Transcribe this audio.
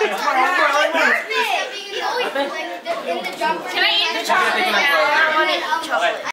Can I eat the chocolate? Yeah, I want it chocolate.